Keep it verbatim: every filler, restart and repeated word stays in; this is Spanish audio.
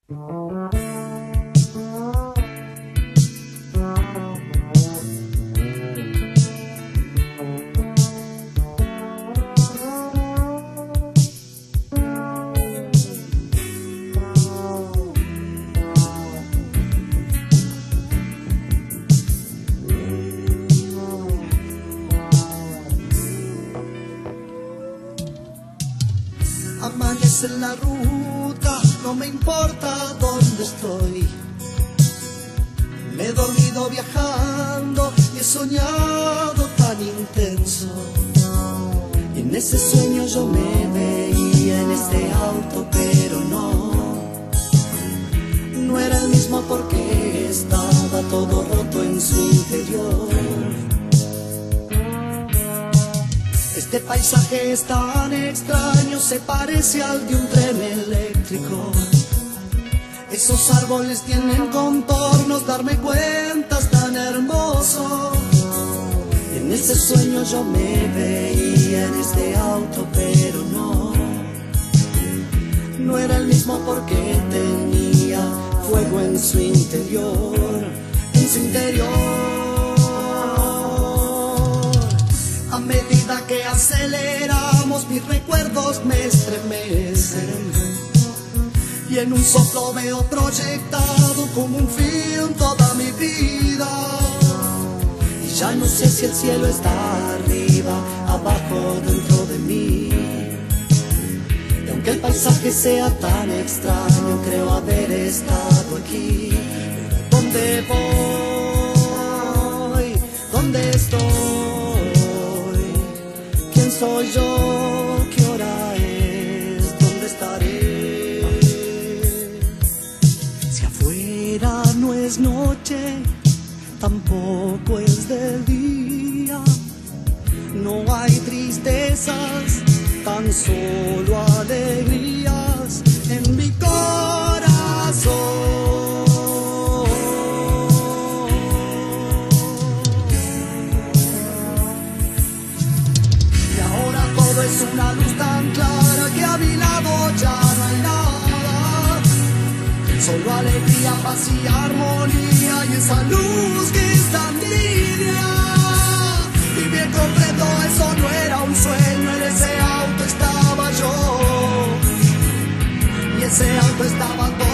Amanece en la ruta, no me importa dónde estoy. Me he dormido viajando y he soñado tan intenso. Y en ese sueño yo me veía en este auto, pero no. No era el mismo porque estaba todo roto en su interior. Este paisaje es tan extraño, se parece al de un tren eléctrico. Esos árboles tienen contornos, darme cuenta es tan hermoso. En ese sueño yo me veía en este auto, pero no. No era el mismo porque tenía fuego en su interior, en su interior. A medida que aceleramos, mis recuerdos me estremecen. Y en un soplo veo proyectado como un film toda mi vida. Y ya no sé si el cielo está arriba, abajo, dentro de mí. Y aunque el paisaje sea tan extraño, creo haber estado aquí. ¿Dónde voy? ¿Dónde estoy? ¿Quién soy yo? ¿Qué hora es? ¿Dónde estaré? Si afuera no es noche, tampoco es de día. No hay tristezas, tan solo alegrías en mi corazón. Es una luz tan clara que a mi lado ya no hay nada, solo alegría, paz y armonía, y esa luz que es tan divina. Y bien comprendo, eso no era un sueño, en ese auto estaba yo, y ese auto estaba todo.